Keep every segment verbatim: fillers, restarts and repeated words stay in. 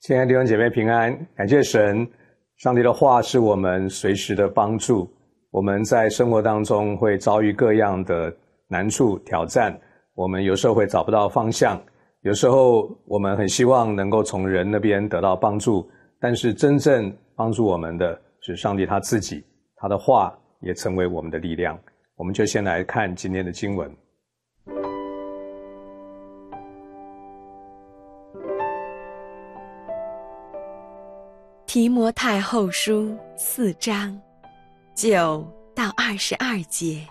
亲爱的弟兄姐妹平安，感谢神，上帝的话是我们随时的帮助。我们在生活当中会遭遇各样的难处挑战，我们有时候会找不到方向，有时候我们很希望能够从人那边得到帮助，但是真正帮助我们的是上帝他自己，他的话也成为我们的力量。我们就先来看今天的经文。 提摩太后书四章九到二十二节，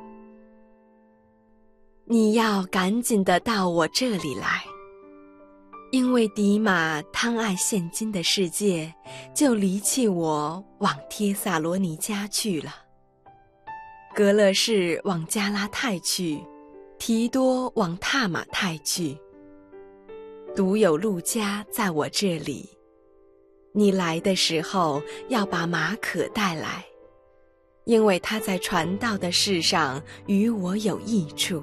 你要赶紧的到我这里来，因为迪马贪爱现今的世界，就离弃我往帖撒罗尼迦去了。格勒士往加拉太去，提多往塔马太去，独有路加在我这里。你来的时候要把马可带来，因为他在传道的事上与我有益处。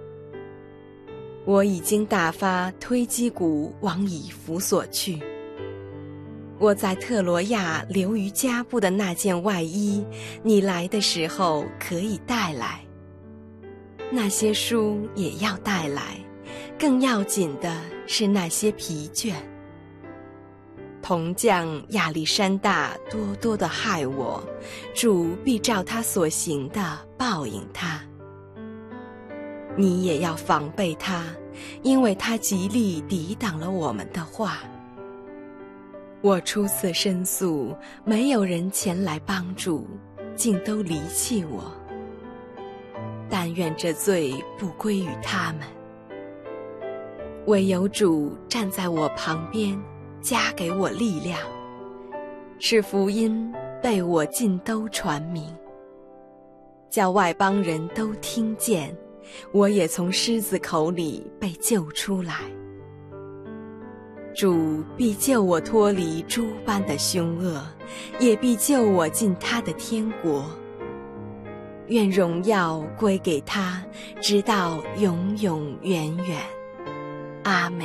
我已经打发推基古往以弗所去。我在特罗亚留于加布的那件外衣，你来的时候可以带来。那些书也要带来，更要紧的是那些皮卷。铜匠亚历山大多多的害我，主必照他所行的报应他。你也要防备他，因为他极力抵挡了我们的话。我初次申诉，没有人前来帮助，竟都离弃我。但愿这罪不归于他们。唯有主站在我旁边，加给我力量，使福音被我尽都传明，叫外邦人都听见，我也从狮子口里被救出来。主必救我脱离诸般的凶恶，也必救我进他的天国。愿荣耀归给他，直到永永远远。阿们。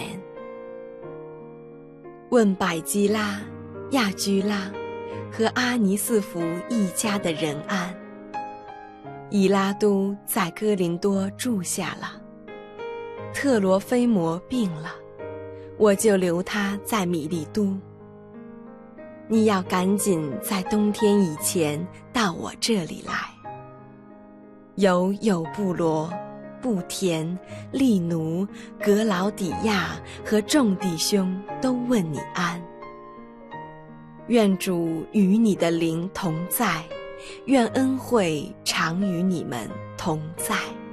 问百基拉、亚居拉和阿尼斯福一家的人安。以拉都在哥林多住下了，特罗菲摩病了，我就留他在米利都。你要赶紧在冬天以前到我这里来。有有布罗、布田、利奴、格劳底亚和众弟兄都问你安。愿主与你的灵同在，愿恩惠常与你们同在。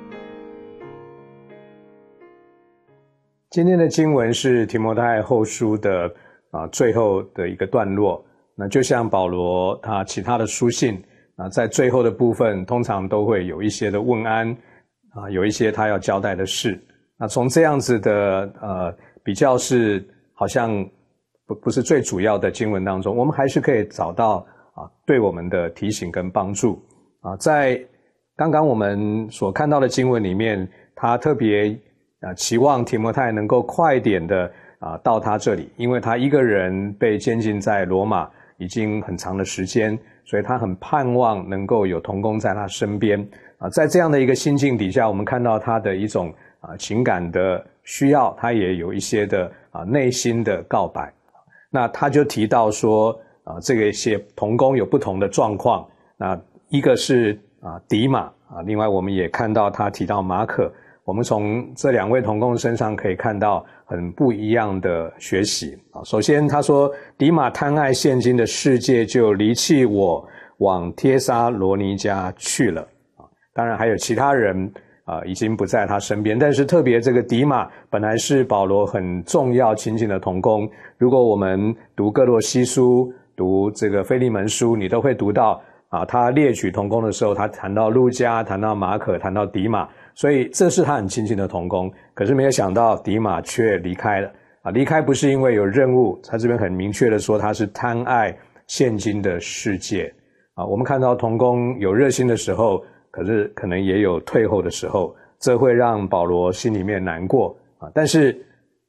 今天的经文是提摩太后书的啊最后的一个段落。那就像保罗他其他的书信啊，在最后的部分通常都会有一些的问安啊，有一些他要交代的事。那从这样子的呃比较是好像不不是最主要的经文当中，我们还是可以找到啊对我们的提醒跟帮助啊。在刚刚我们所看到的经文里面，他特别啊期望提摩太能够快一点的啊到他这里，因为他一个人被监禁在罗马已经很长的时间，所以他很盼望能够有同工在他身边啊。在这样的一个心境底下，我们看到他的一种啊情感的需要，他也有一些的啊内心的告白。那他就提到说啊，这个一些同工有不同的状况。那一个是啊迪马啊，另外我们也看到他提到马可。我们从这两位同工身上可以看到很不一样的学习啊。首先他说，迪马贪爱现今的世界，就离弃我往帖撒罗尼迦去了啊。当然还有其他人啊，已经不在他身边，但是特别这个迪马本来是保罗很重要亲近的同工。如果我们读哥罗西书、读这个腓利门书，你都会读到啊，他列举同工的时候，他谈到路加、谈到马可、谈到迪马，所以这是他很亲近的同工。可是没有想到迪马却离开了啊！离开不是因为有任务，他这边很明确的说他是贪爱现今的世界啊。我们看到同工有热心的时候，可是可能也有退后的时候，这会让保罗心里面难过啊。但是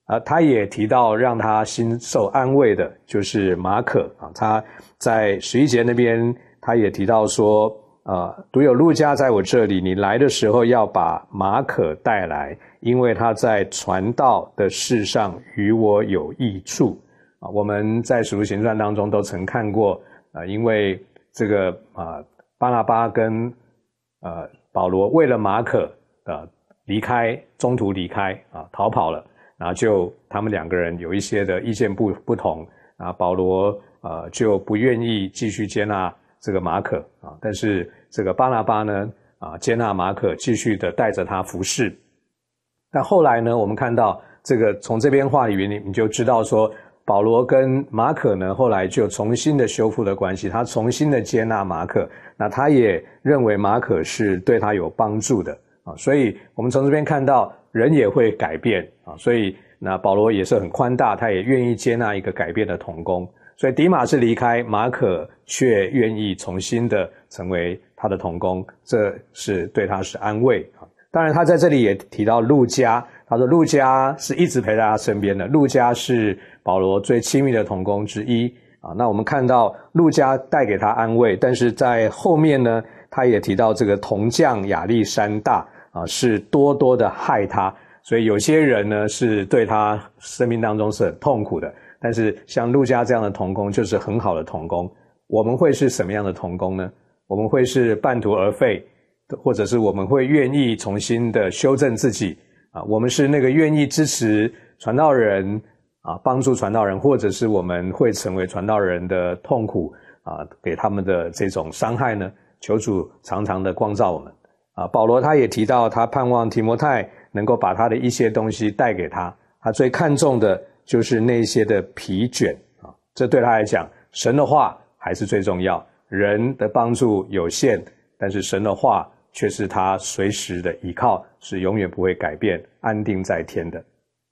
啊，他也提到让他心受安慰的就是马可啊，他在十一节那边他也提到说，呃，独有路加在我这里，你来的时候要把马可带来，因为他在传道的事上与我有益处啊。我们在使徒行传当中都曾看过啊，因为这个啊巴拿巴跟呃保罗为了马可呃离开，中途离开啊逃跑了。然后就他们两个人有一些的意见不不同，啊，保罗呃就不愿意继续接纳这个马可啊，但是这个巴拿巴呢啊接纳马可，继续的带着他服侍。但后来呢，我们看到这个从这边话里面，你就知道说，保罗跟马可呢后来就重新的修复了关系，他重新的接纳马可，那他也认为马可是对他有帮助的啊，所以我们从这边看到。人也会改变啊，所以那保罗也是很宽大，他也愿意接纳一个改变的同工。所以迪马是离开，马可却愿意重新的成为他的同工，这是对他是安慰啊。当然他在这里也提到路加，他说路加是一直陪在他身边的，路加是保罗最亲密的同工之一啊。那我们看到路加带给他安慰，但是在后面呢，他也提到这个铜匠亚历山大啊，是多多的害他，所以有些人呢是对他生命当中是很痛苦的，但是像路加这样的同工就是很好的同工。我们会是什么样的同工呢？我们会是半途而废，或者是我们会愿意重新的修正自己啊？我们是那个愿意支持传道人啊，帮助传道人，或者是我们会成为传道人的痛苦啊，给他们的这种伤害呢？求主常常的光照我们。啊，保罗他也提到，他盼望提摩太能够把他的一些东西带给他，他最看重的就是那些的皮卷啊，这对他来讲，神的话还是最重要，人的帮助有限，但是神的话却是他随时的依靠，是永远不会改变，安定在天的。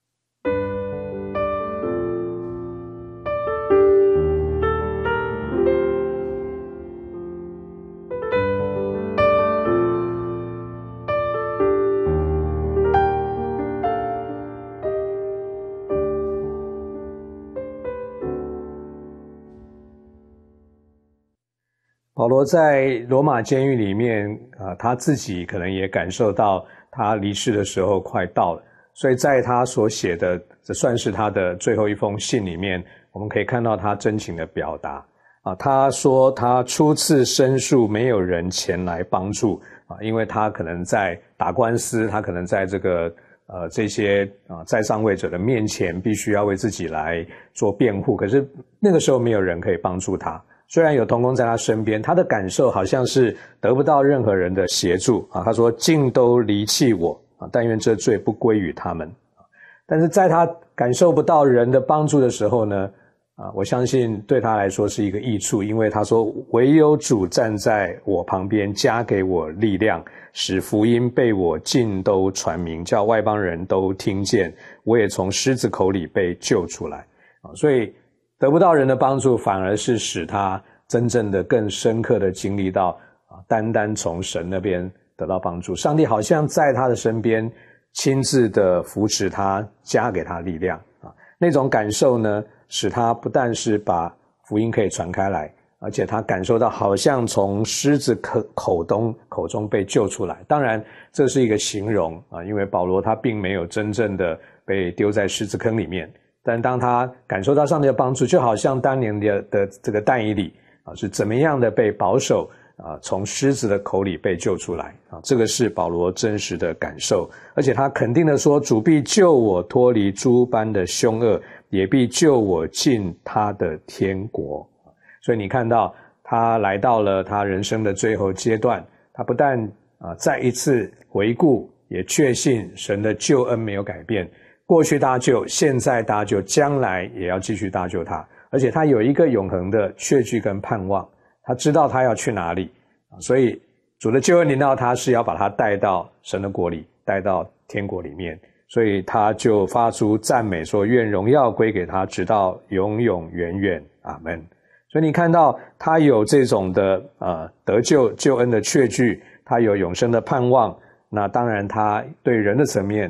保罗在罗马监狱里面啊、呃，他自己可能也感受到他离世的时候快到了，所以在他所写的，这算是他的最后一封信里面，我们可以看到他真情的表达啊。他说他初次申诉，没有人前来帮助啊，因为他可能在打官司，他可能在这个呃这些啊在上位者的面前，必须要为自己来做辩护，可是那个时候没有人可以帮助他。虽然有同工在他身边，他的感受好像是得不到任何人的协助啊。他说尽都离弃我啊，但愿这罪不归于他们。但是在他感受不到人的帮助的时候呢，啊，我相信对他来说是一个益处，因为他说唯有主站在我旁边，加给我力量，使福音被我尽都传明，叫外邦人都听见，我也从狮子口里被救出来啊。所以得不到人的帮助，反而是使他真正的更深刻的经历到啊，单单从神那边得到帮助。上帝好像在他的身边亲自的扶持他，加给他力量啊。那种感受呢，使他不但是把福音可以传开来，而且他感受到好像从狮子口口中口中被救出来。当然这是一个形容啊，因为保罗他并没有真正的被丢在狮子坑里面。但当他感受到上帝的帮助，就好像当年的的这个但以理啊，是怎么样的被保守啊，从狮子的口里被救出来啊，这个是保罗真实的感受。而且他肯定的说，主必救我脱离诸般的凶恶，也必救我进他的天国。所以你看到他来到了他人生的最后阶段，他不但啊再一次回顾，也确信神的救恩没有改变。过去搭救，现在搭救，将来也要继续搭救他，而且他有一个永恒的确据跟盼望，他知道他要去哪里，所以主的救恩临到他是要把他带到神的国里，带到天国里面，所以他就发出赞美说，愿荣耀归给他，直到永永远远，阿们。所以你看到他有这种的呃得救救恩的确据，他有永生的盼望，那当然他对人的层面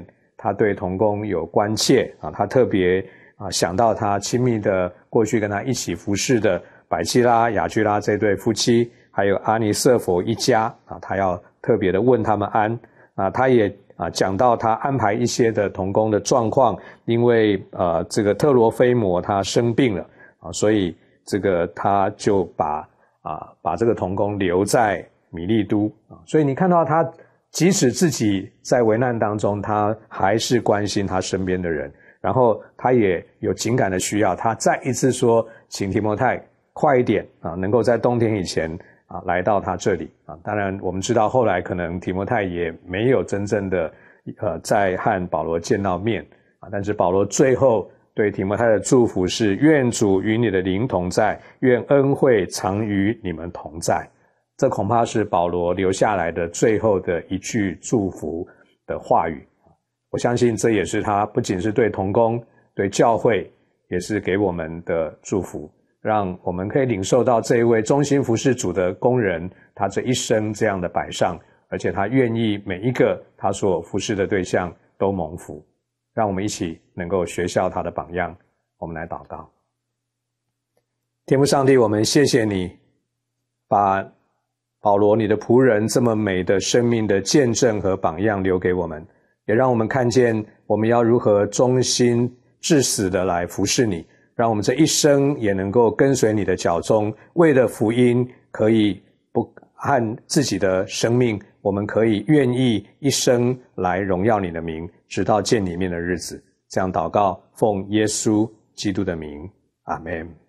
他对同工有关切啊，他特别啊想到他亲密的过去跟他一起服侍的百基拉、雅居拉这对夫妻，还有阿尼瑟弗一家啊，他要特别的问他们安啊，他也啊讲到他安排一些的同工的状况，因为呃这个特罗菲摩他生病了啊，所以这个他就把啊把这个同工留在米利都啊，所以你看到他即使自己在危难当中，他还是关心他身边的人，然后他也有情感的需要，他再一次说请提摩太快一点啊，能够在冬天以前啊来到他这里啊。当然我们知道后来可能提摩太也没有真正的呃在和保罗见到面啊，但是保罗最后对提摩太的祝福是愿主与你的灵同在，愿恩惠常与你们同在。这恐怕是保罗留下来的最后的一句祝福的话语。我相信这也是他不仅是对同工、对教会，也是给我们的祝福，让我们可以领受到这一位忠心服侍主的工人，他这一生这样的摆上，而且他愿意每一个他所服侍的对象都蒙福。让我们一起能够学效他的榜样。我们来祷告。天父上帝，我们谢谢你把保罗你的仆人这么美的生命的见证和榜样留给我们，也让我们看见我们要如何忠心至死的来服侍你，让我们这一生也能够跟随你的脚踪，为了福音可以不和自己的生命，我们可以愿意一生来荣耀你的名，直到见你面的日子。这样祷告，奉耶稣基督的名，阿们。